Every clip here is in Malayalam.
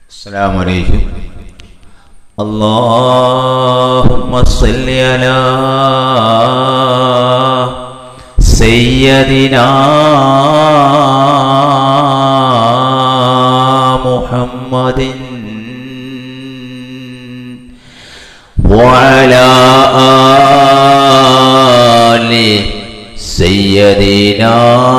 السلام عليكم. اللهم صل على سيدنا محمد وعلى آل سيدنا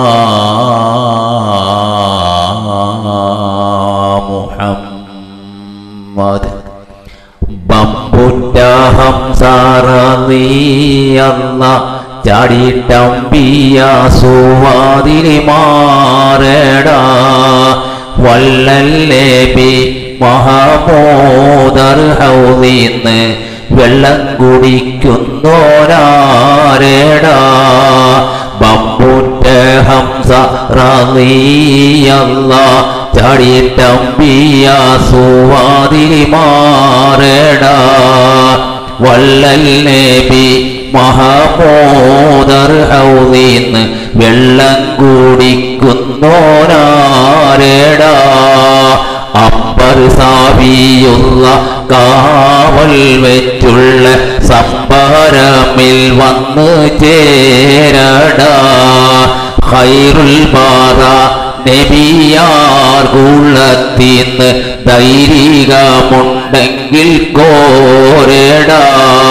محمد. ബമ്പുറ്റ ഹംസറളിയല്ല ചാടിട്ടമ്പിയ സുവാതിരി മാറടാ വല്ലല്ലേബി മഹമൂദർ ഹൗദിന്ന് വെള്ളം കുടിക്കുന്നോരാരടാ. ബമ്പുറ്റ ഹംസറളിയല്ല ചാടിട്ടമ്പിയ സുവാതിരി മാറടാ വല്ലല്ലേബി മഹമൂദർ ഹൗദിന്ന് വെള്ളം കുടിക്കുന്നോരാരടാ. അമ്പർ സാവിയുള്ള കാവൽ വെച്ചുള്ള സംഭരമിൽ വന്ന് ചേരടാ. ഖൈറുൽ ബാറ നബിയാർ കുളത്തിന്ന് ധൈര്യമുണ്ടെങ്കിൽ കോരടാ.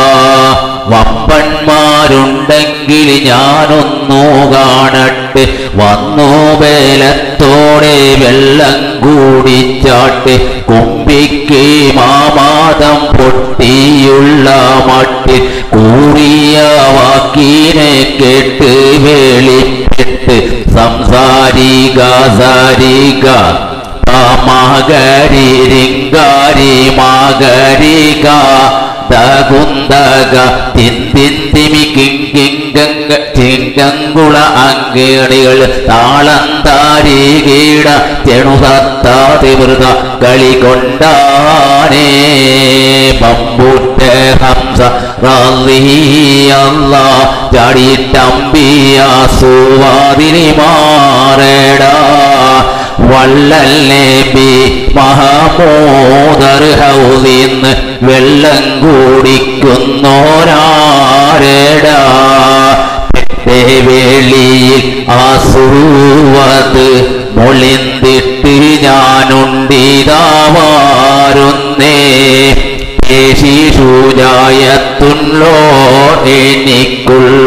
വമ്പന്മാരുണ്ടെങ്കിൽ ഞാനൊന്നു കാണട്ടെ വന്നു ബലത്തോടെ വെള്ളം കൂടിച്ചാട്ടെ. കുമ്പിക്ക് മാമാദം പൊട്ടിയുള്ള മട്ടിൽ കൂറിയ വാക്കിനെ കേട്ട് വെളിപ്പെട്ട് സംസാരിക സാരിക മകരി രിങ്കാരി മകരിക ദകുന്തക തിന്തിന്തിമി കിങ്കിങ്ക ചിങ്കങ്കുള അങ്കിണികൾ താളം താരികീട ചെണുതത്താതിവൃത കളി കൊണ്ടാനേ. ബമ്പുറ്റ ഹംസ റളിയല്ല ചാടിട്ടമ്പിയ സുവാതിരി മാറടാ വല്ലല്ലേബി മഹമൂദർ ഹൗദിന്ന് വെള്ളം കുടിക്കുന്നോരാരടാ. വെളിയിൽ ആസുവത് മൊളിന്തിട്ട് ഞാനുണ്ടിതാവാരുന്നേ. ശിശുജായത്തുള്ളോ എനിക്കുള്ള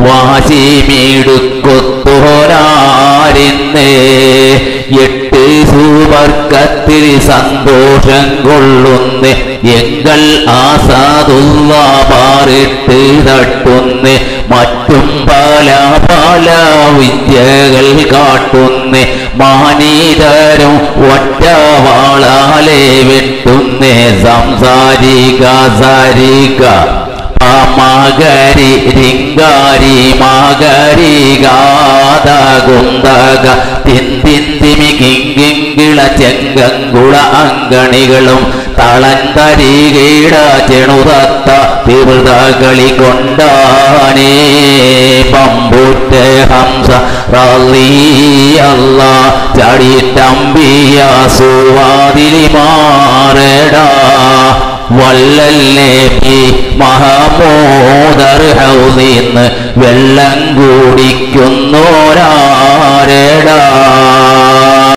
വാശിമിടുക്കൊത്തോരാരിന്നേ. എട്ട് സുവർക്കത്തിൽ സന്തോഷം കൊള്ളുന്നേ എങ്കൽ ആസാദുള്ള പാറിട്ട് തട്ടുന്നേ. മറ്റും പല പല വിദ്യകൾ കാട്ടുന്നേ മാനീതരും ഒറ്റവാളാലെ വെട്ടുന്നേ. സംസാരിക സാരിക മകരി രിങ്കാരി മകരികാതകുന്തക തിന്തിന്തിമി കിങ്കിങ്കിള ചെങ്കങ്കുള അങ്കണികളും തളന്തരികീട ചെണുതത്ത തീവ്രത കളി കൊണ്ടാനേ. ബമ്പുറ്റ ഹംസ റളിയല്ല ചാടിട്ടമ്പിയ സുവാതിരി മാറടാ വല്ലല്ലേബി മഹമൂദർ ഹൗദിന്ന് വെള്ളം കുടിക്കുന്നോരാരടാ.